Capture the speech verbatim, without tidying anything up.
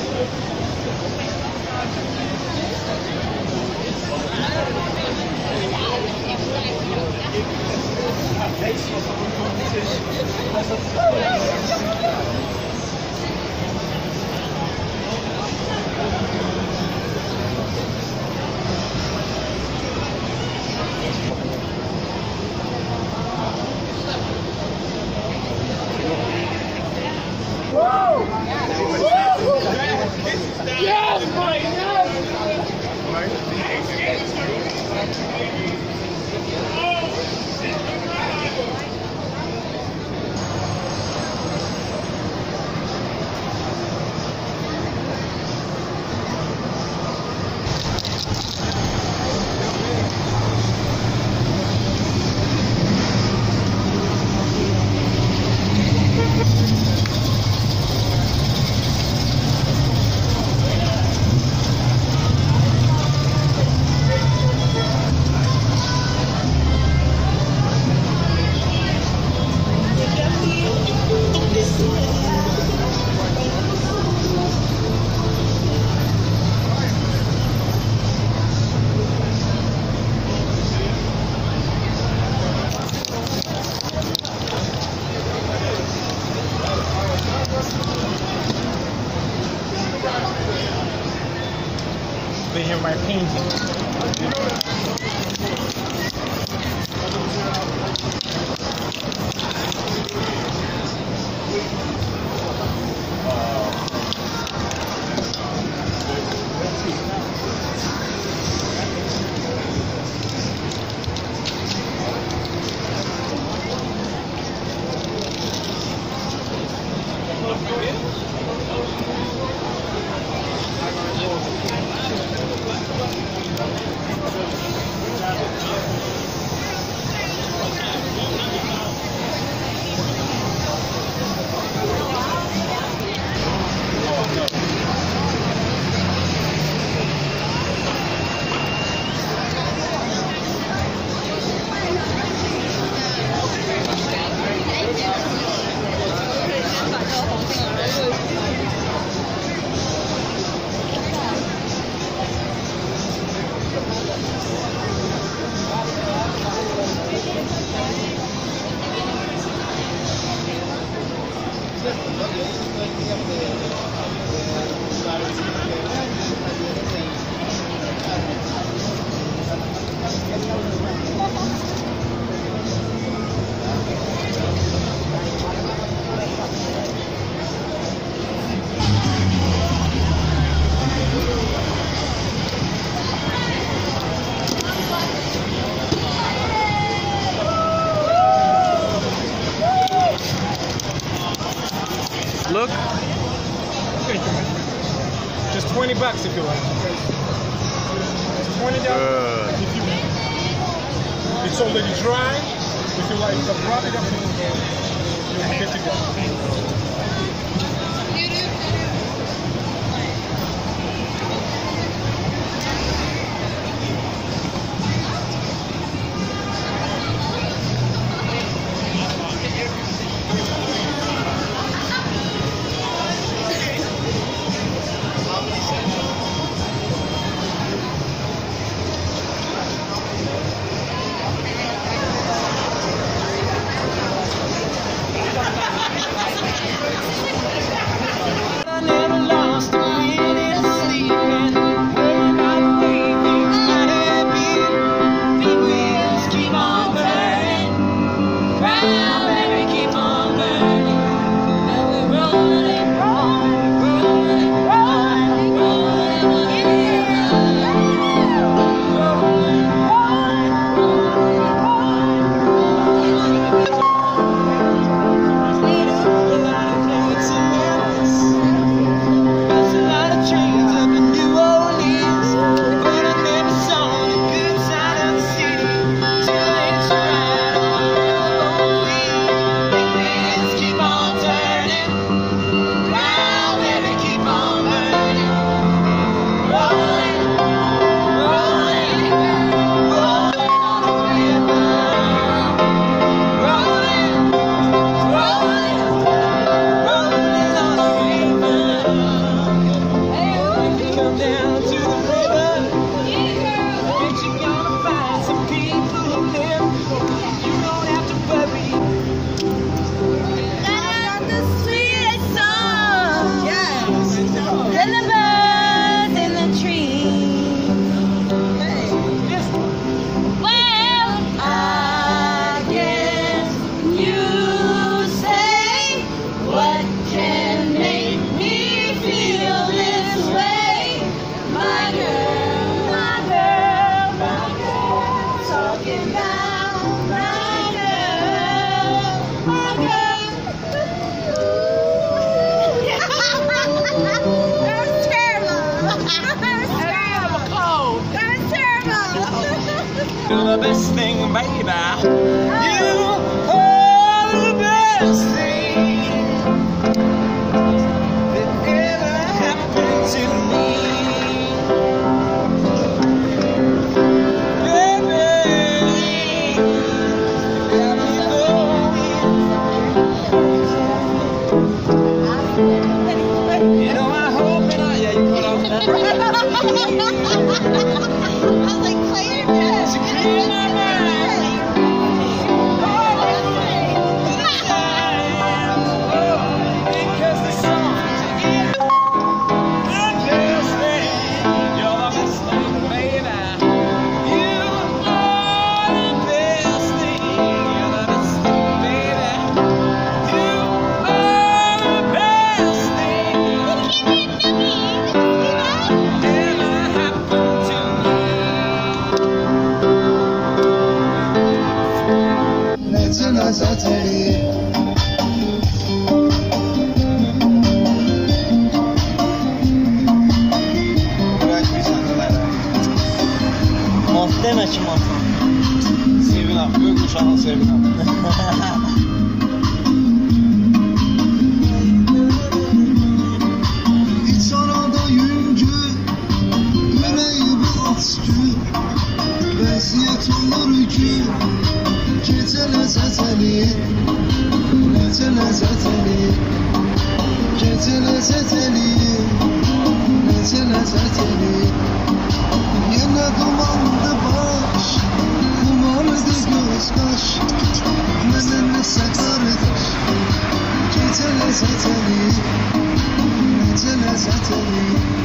They have my painting. Look. Just twenty bucks if you like. twenty dollars. If you, it's already dry. If you like to rub it up, you'll get to go. best thing, baby. You are the best thing that ever happened to me. Baby, got me going. You know, I hope and I, yeah, you cut off that. I was like, play it again. To clear my mind. Because the song is in the best thing. You're the best thing, baby. You are the best thing. You're the best thing, baby. You are the best thing. Ever happened to me. Nece nazateli Mont deme ki mont. Sevinam, gökkuşağının Sevinam. İnsana yüncü, yüreği bir açtı. Vəziyyət olur ki, gecə ləzzət eləyir, gecə ləzzət eləyir, gecə ləzzət eləyir, gecə ləzzət eləyir. Yenə dumandı baş, xumardı göz qaş, mənə nəsə qardaş, gecə ləzzət eləyir, gecə ləzzət eləyir.